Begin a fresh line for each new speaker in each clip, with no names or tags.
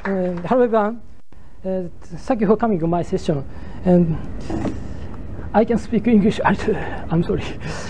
Hello everyone. Thank you for coming to my session. And I can speak English. I'm sorry.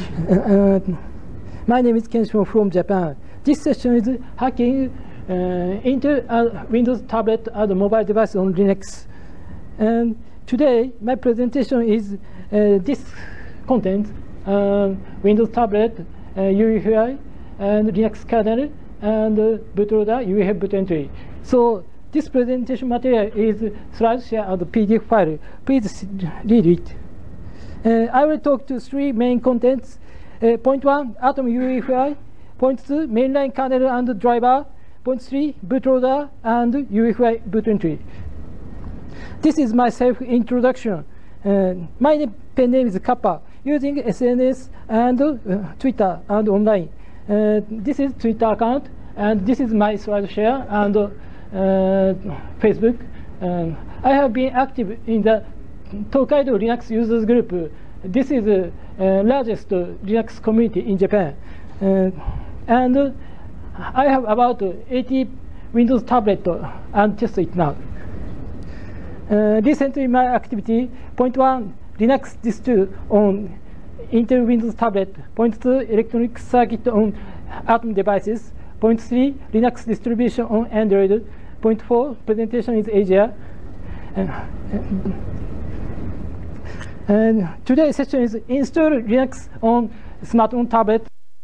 My name is Kenshiro from Japan. This session is hacking into Windows tablet and mobile device on Linux. And today my presentation is this content: Windows tablet, UEFI, and Linux kernel, and bootloader, UEFI boot entry. So this presentation material is SlideShare and PDF file. Please read it. I will talk to three main contents. Point 1, Atom UEFI. Point 2, mainline kernel and driver. Point 3, bootloader and UEFI boot entry. This is my self-introduction. My pen name is Kappa, using SNS and Twitter and online. This is Twitter account, and this is my SlideShare and Facebook. I have been active in the Tokaido Linux users group. This is the largest Linux community in Japan. And I have about 80 Windows tablet and test it now. Recently my activity: point 1, Linux distro on Intel Windows tablet. Point 2, electronic circuit on Atom devices. Point 3, Linux distribution on Android. Point 4, presentation is Asia. And today's session is install Linux on smartphone tablet.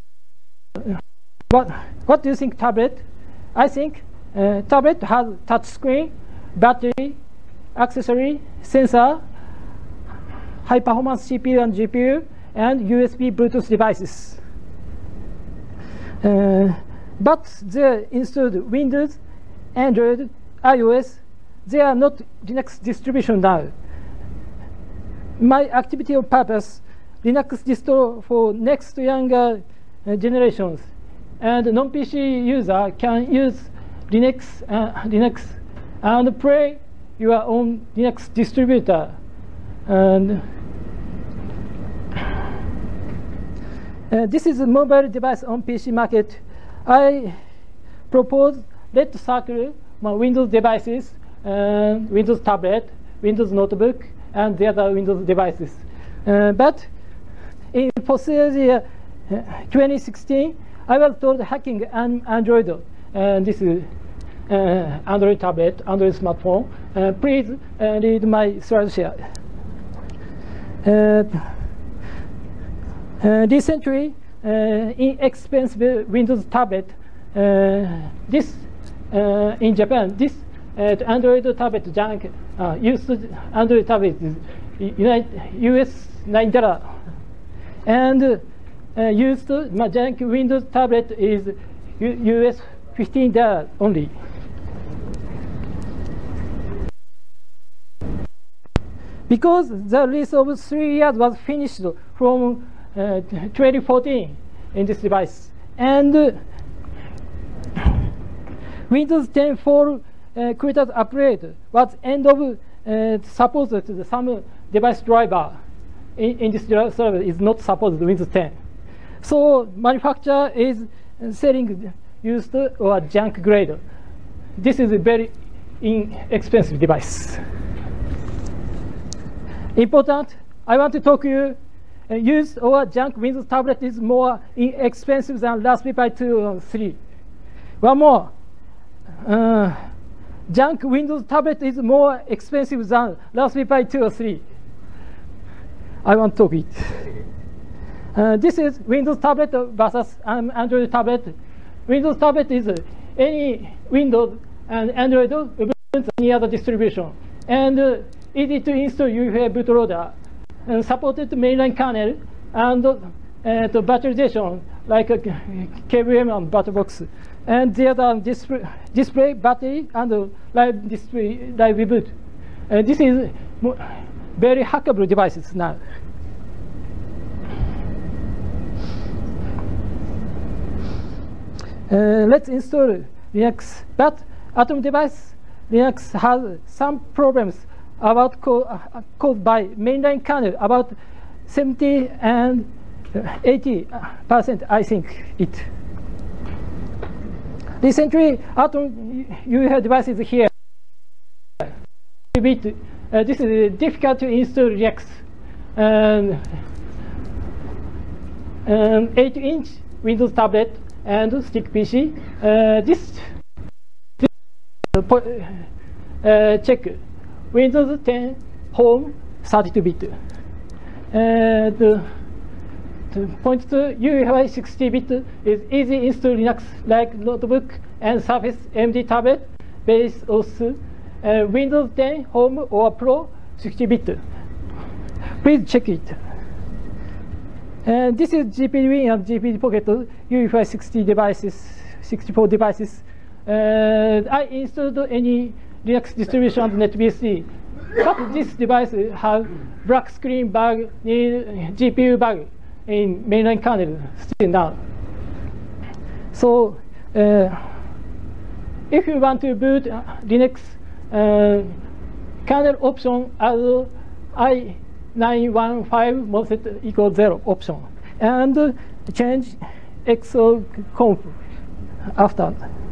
What do you think tablet? I think tablet has touch screen, battery, accessory, sensor, high performance CPU and GPU, and USB Bluetooth devices. But they installed Windows, Android, iOS. They are not Linux distribution now. My activity of purpose: Linux distro for next younger generations, and non-PC user can use Linux and play your own Linux distributor. And this is a mobile device on PC market. I propose let's circle my Windows devices, Windows tablet, Windows notebook, and the other Windows devices. But in fiscal year 2016, I was told hacking Android. This is Android tablet, Android smartphone. Please read my SlideShare. Recently, inexpensive Windows tablet. This in Japan, this Android tablet junk used Android tablet is US $9, and used my junk Windows tablet is US $15 only. Because the lease of 3 years was finished from 2014 in this device, and Windows 10 for creators upgrade was end of supported to some device driver in this server is not supported Windows 10. So manufacturer is selling used or junk grade. This is a very inexpensive device. Important, I want to talk to you. Used or junk Windows tablet is more inexpensive than Raspberry Pi 2 or 3. One more. Junk Windows tablet is more expensive than Raspberry Pi 2 or 3. I want to talk it. This is Windows tablet versus Android tablet. Windows tablet is any Windows and Android Ubuntu any other distribution, and easy to install UEFI bootloader, and supported mainline kernel and the virtualization like KVM and ButterBox, and the other display battery and live display live reboot. This is very hackable devices now. Let's install Linux, but Atom device Linux has some problems about caused by mainline kernel, about 70 and 80%, I think it. Recently, Atom UEFI devices here. bit. This is difficult to install Linux. 8-inch Windows tablet and stick PC. Check Windows 10 Home 32-bit. The point to UEFI 60-bit is easy install Linux like notebook and Surface AMD tablet based on Windows 10 Home or Pro 60-bit. Please check it. This is GPD and GPD Pocket UEFI 64 devices. I installed any Linux distribution on NetBSD, but this device has black screen bug, GPU bug in mainline kernel still now. So if you want to boot Linux, kernel option as i915 MOSFET equals 0 option, and change exoconf after.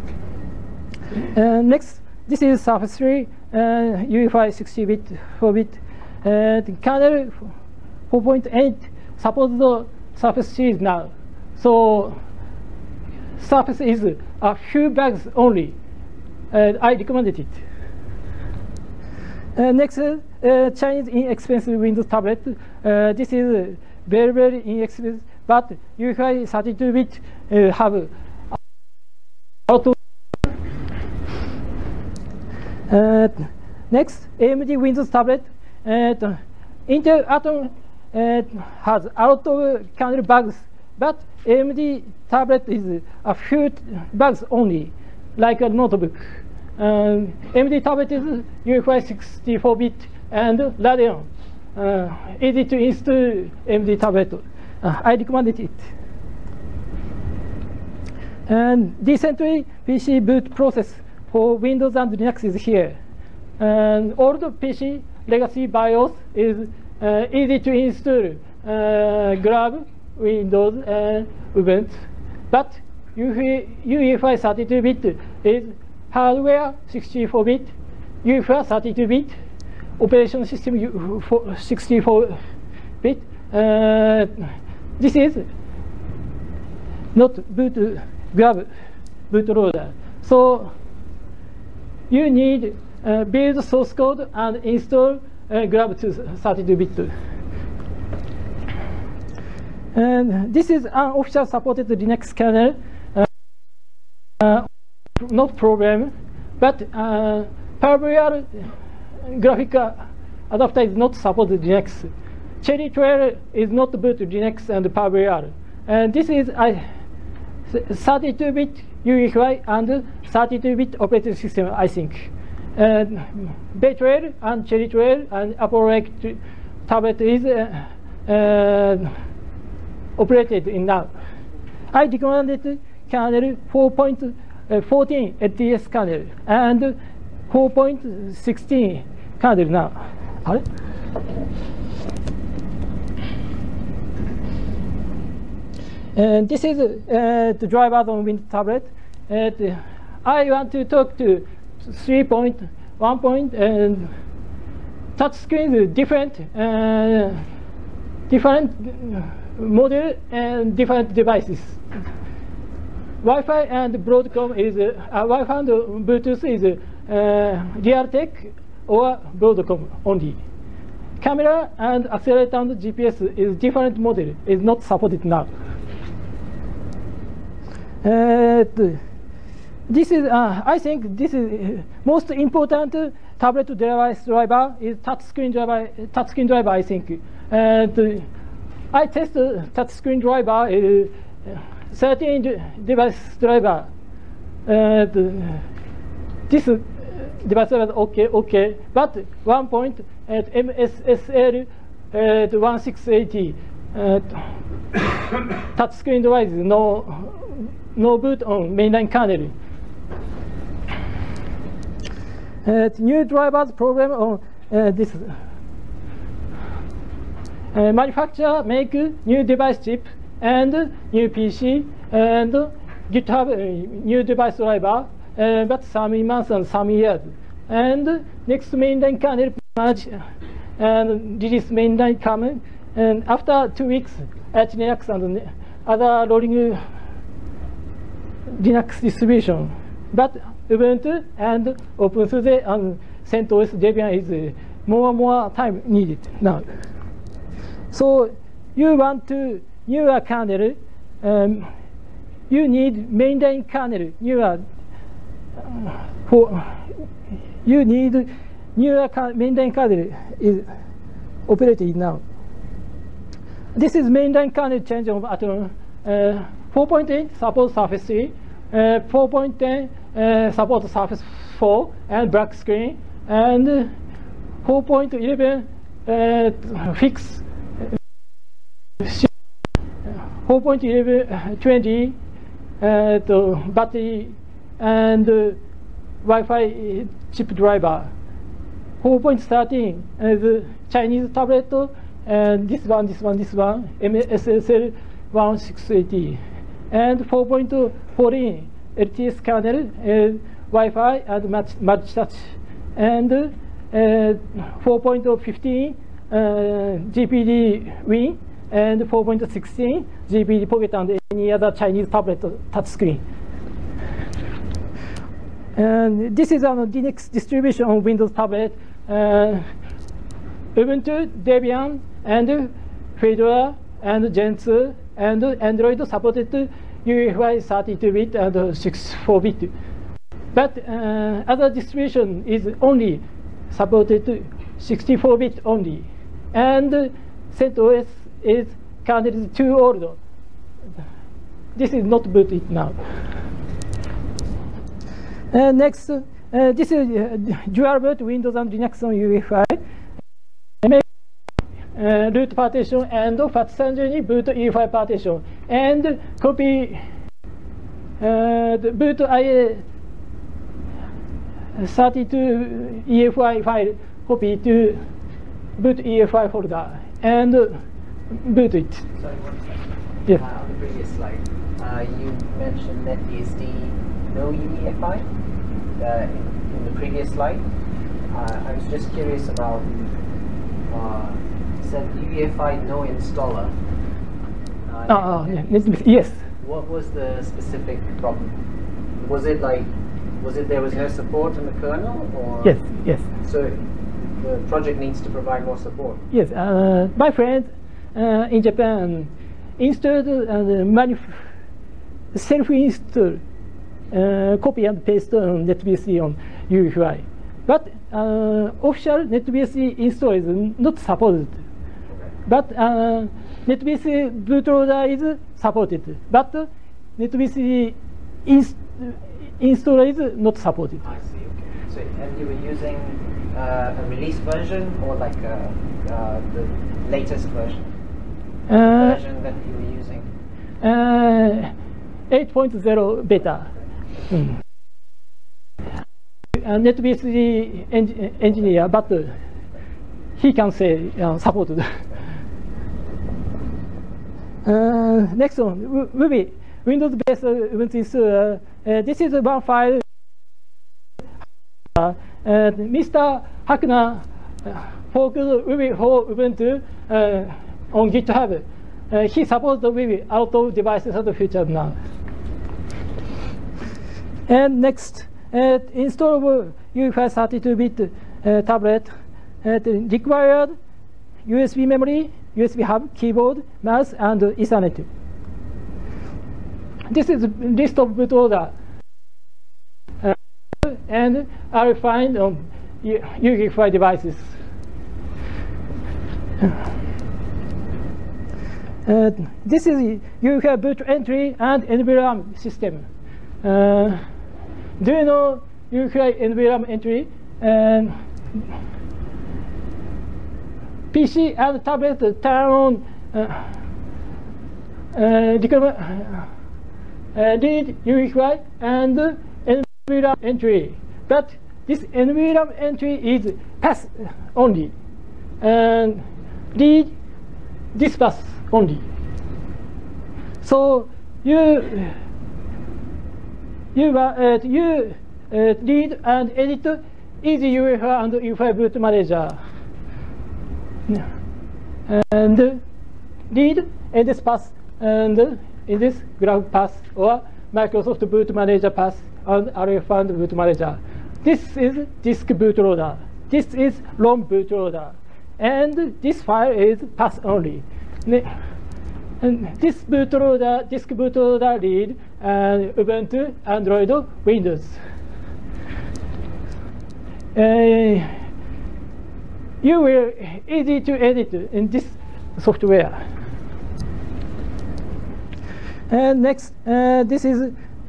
Next, this is Surface 3 UEFI 60-bit 4-bit. The kernel 4.8 supports the Surface series now. So Surface is a few bugs only. I recommended it. Next, Chinese inexpensive Windows tablet. This is very inexpensive, but UEFI 32-bit have a lot of. Next, AMD Windows tablet. Intel Atom has a lot of kernel bugs, but AMD tablet is a few bugs only, like a notebook. AMD tablet is UEFI 64-bit and Radeon. Easy to install AMD tablet. I recommended it. And decently PC boot process for Windows and Linux is here. And old PC legacy BIOS is easy to install Grab, Windows, and Ubuntu. But UEFI 32-bit is hardware 64-bit, UEFI 32-bit, operation system 64-bit. This is not boot Grab bootloader. So you need build source code and install Grab to 32-bit. And this is an official supported Linux kernel. Not problem, but PowerVR graphic adapter is not supported Linux. Cherry Trail is not boot Linux and PowerVR. And this is 32-bit UEFI and 32-bit operating system, I think. Bay Trail and Cherry Trail and Apple Lake tablet is operated in now. I recommended kernel 4.14 LTS kernel and 4.16 kernel now. And this is the drivers on Windows tablet. I want to talk to 3.1 point and touch screen is different model and different devices. Wi-Fi and Broadcom is Wi-Fi and Bluetooth is Realtek or Broadcom only. Camera and accelerator and GPS is different model, is not supported now. This is I think this is most important tablet device driver is touchscreen driver. I think. I test touchscreen driver is 13 device driver. This device driver okay, but 1 point at MSSL 1680 touchscreen device no boot on mainline kernel. New drivers program on this. Manufacturer make new device chip and new PC and GitHub new device driver, but some months and some years. and next mainline kernel merge and release mainline kernel. And after 2 weeks, Arch Linux and other rolling Linux distribution. But Ubuntu and OpenSUSE and CentOS Debian is more and more time needed now. So you want to newer kernel, you need mainline kernel, you need newer mainline kernel is operated now. This is mainline kernel change of Athlon. 4.8 supports Surface 3, 4.10 supports Surface 4 and black screen, and 4.11 fix 4.11 20 battery and Wi-Fi chip driver. 4.13 is Chinese tablet, and this one, MSSL 1680, and 4.14 LTS kernel, Wi-Fi and multi-touch, and 4.15 GPD Win, and 4.16 GPD Pocket and any other Chinese tablet touchscreen. And this is a Linux distribution on Windows tablet. Ubuntu, Debian, and Fedora, and Gentoo, and Android supported UEFI 32-bit and 64-bit. But other distribution is only supported 64-bit only. And CentOS is kernel is too old. This is not booted now. Next, this is dual boot Windows and Linux on UEFI. Root partition and FAT32 boot UEFI partition, and copy the boot IA 32 EFI file, copy to boot EFI folder and boot it.
Sorry, 1 second.
Yes.
On the previous slide, you mentioned NetBSD no UEFI in the previous slide. I was just curious about said UEFI no installer.
Yes.
What was the specific problem? Was it there was no support in the kernel, or?
Yes.
So the project needs to provide more support.
Yes. My friend in Japan installed self-install copy and paste on NetBSD on UEFI, but official NetBSD install is not supported. But NetBSD bootloader is supported, but NetBSD installer is not supported.
I see. Okay. So, and you were using a release version, or like the latest version? Version that you were using?
8.0 beta. NetBSD engineer, but he can say supported. Next one, Ruby, Windows-based Ubuntu installer. This is one file. Mr. Hackner forked Ruby for Ubuntu on GitHub. He supports Ruby out of devices of the future now. And next, install UEFI 32-bit tablet. Required USB memory, USB hub, keyboard, mouse, and Ethernet. This is a list of bootloader, and are found on UEFI devices. This is UEFI boot entry and NVRAM system. Do you know UEFI NVRAM entry? PC and tablet turn on read UEFI and NVRAM entry, but this NVRAM entry is pass only, and read this pass only. So you read and edit easy UEFI and UEFI boot manager. And read in this path and in this graph path or Microsoft boot manager path and RFI and boot manager. This is disk bootloader. This is ROM bootloader. And this file is path only. And this bootloader, disk bootloader read Ubuntu, Android, Windows. You will easy to edit in this software. And next, this is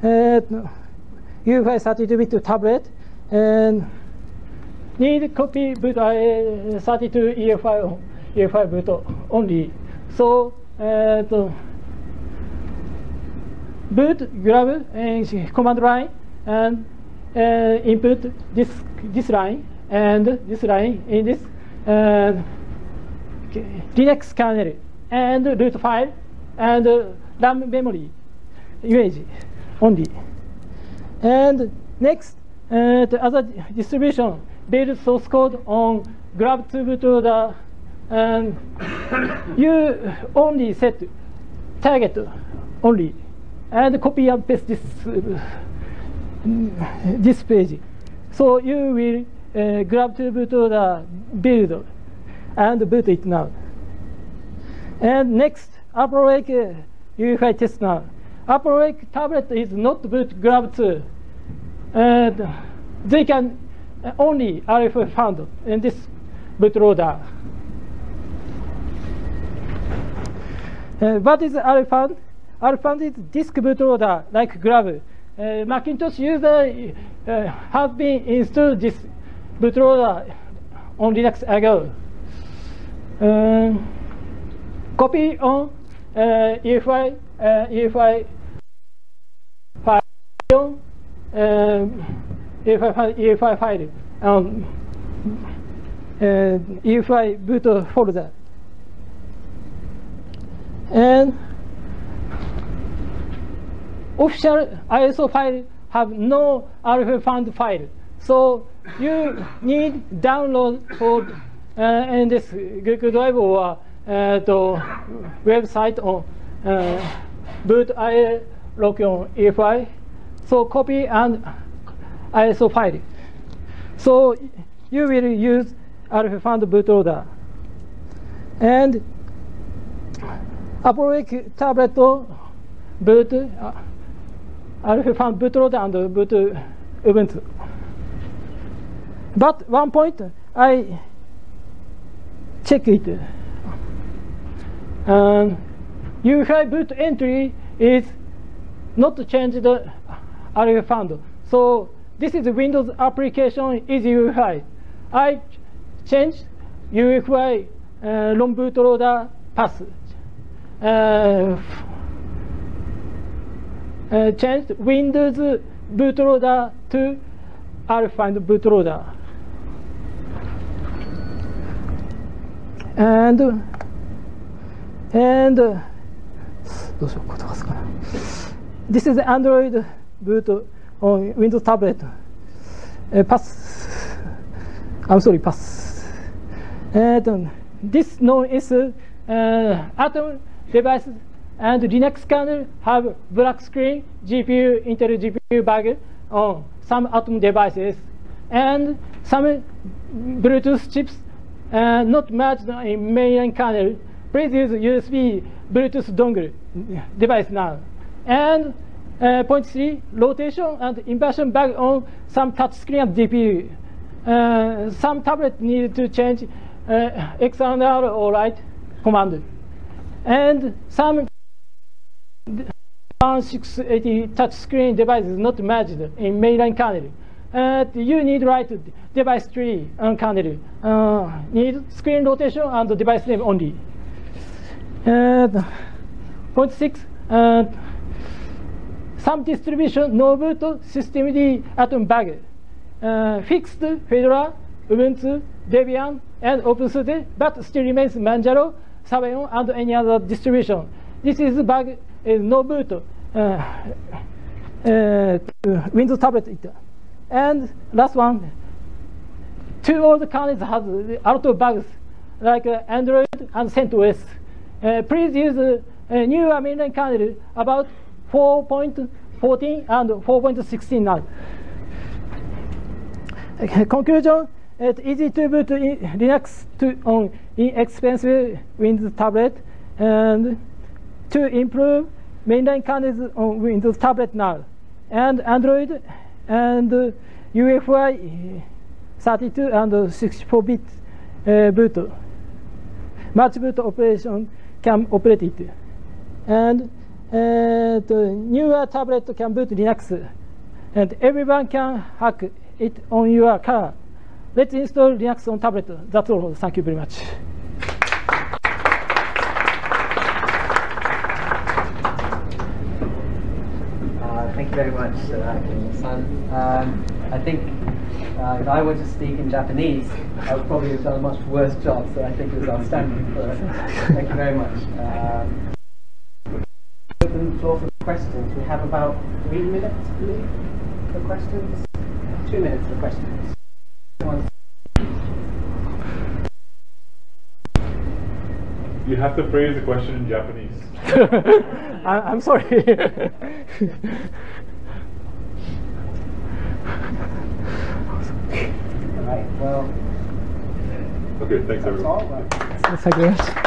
UEFI 32-bit tablet, and need copy boot 32 UEFI boot only. So boot grab command line and input this line and this line in this Linux kernel and root file and RAM memory image only. And next, the other distribution build source code on grab2 bootloader, and you only set target only and copy and paste this page. So you will grab2 bootloader build and boot it now. And next, AppleWake UEFI test now. AppleWake tablet is not boot grab2. And they can only RFI found in this bootloader. What is RFI? RFI is disk bootloader like Grab. Macintosh user have been installed this bootloader on Linux ago. Copy on UEFI file, UEFI file on UEFI boot folder. And official ISO file have no RFI found file, so you need download for in this Google Drive or the website on boot lock on UEFI. So copy and ISO file. So you will use RFI found bootloader. And AppleWake tablet boot RFI found bootloader and boot Ubuntu. But one point I check it. UEFI boot entry is not changed RFI found. So this is a Windows application is UEFI. I changed UEFI ROM bootloader path. Changed Windows bootloader to RFI bootloader. And this is Android boot on Windows tablet. Pass. I'm sorry, pass. And this known is Atom devices and Linux kernel have black screen GPU, Intel GPU bug on some Atom devices, and some Bluetooth chips not merged in mainline kernel. Please use USB Bluetooth dongle device now. And point 3, rotation and inversion bug on some touchscreen and GPU. Some tablet need to change XML or write command. And some 680 touchscreen device is not merged in mainline kernel. You need write device tree on kernel. Need screen rotation and device name only. Point 6. Some distribution no boot systemd Atom bug. Fixed Fedora, Ubuntu, Debian, and OpenSUSE, but still remains Manjaro, Sabayon, and any other distribution. This is bug is no boot Windows tablet. And last one, two old kernels have a lot of bugs, like Android and CentOS. Please use newer mainline kernel about 4.14 and 4.16 now. Conclusion: it's easy to boot Linux on inexpensive Windows tablet, and to improve mainline kernels on Windows tablet now, and Android and UEFI 32 and 64-bit boot. Multi-boot operation can operate it. And the newer tablet can boot Linux. And everyone can hack it on your car. Let's install Linux on tablet. That's all. Thank you very much.
Thank you very much, Akiyama-san. I think if I were to speak in Japanese, I would probably have done a much worse job, so I think it was outstanding. Thank you very much. Open the floor for questions. We have about 3 minutes, I believe, for questions. 2 minutes for questions.
You have to phrase the question in Japanese.
I'm sorry.
All right, well.
Okay, thanks everyone.
That's all.
Thank you very much.